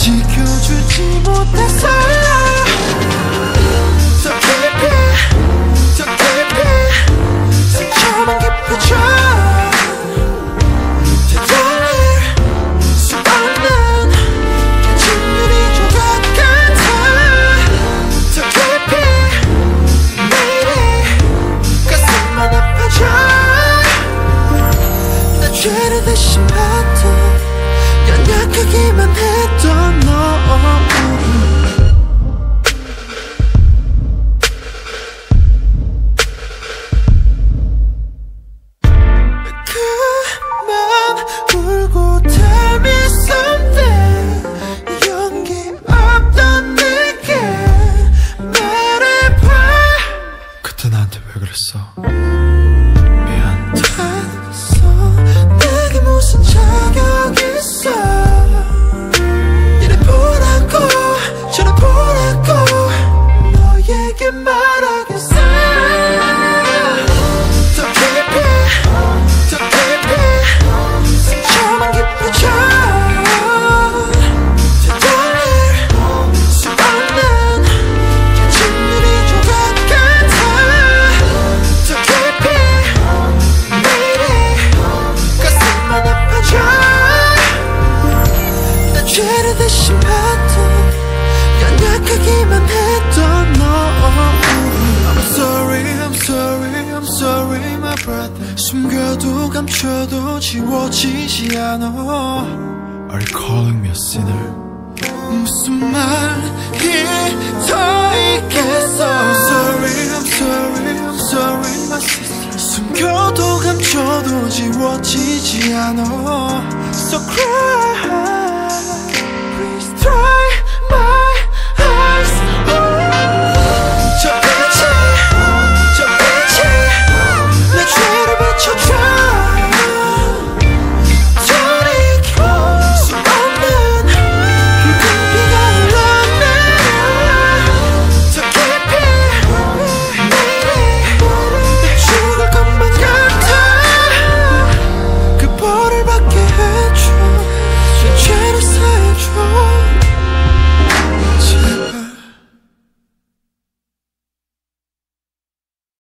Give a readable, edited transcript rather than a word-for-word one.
지켜주지 못해서 더 깊이 더 깊이 상처만 깊어져 되돌릴 수 없는 진율이 조각 같아 더 깊이 매일이 가슴만 아파져 나 죄를 대신 받아 연약하기만 했던 너 그만 울고 tell me something 용기 없던 내게 말해봐 그때 나한테 왜 그랬어? 내게 무슨 자격 있어 이래 보라고 저래 보라고 너에게 말하겠어 더 깊이 더 깊이 상처만 깊어져 되돌릴 수 없는 진율이 조각 같아 더 깊이 매일이 가슴만 아파져 나 죄를 대신 받아 연약하기만 했던 너 I'm sorry, I'm sorry, I'm sorry my brother 숨겨도 감춰도 지워지지 않아 Are you calling me a sinner? 무슨 말이 더 있겠어 I'm sorry, I'm sorry, I'm sorry my sister 숨겨도 감춰도 지워지지 않아 So cry